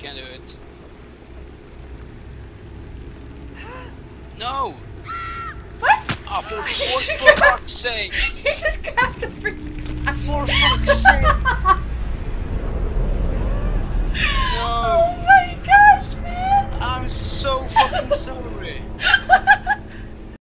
can do it. No! What? Oh, for fuck's sake! You just grabbed the freaking... For fuck's sake!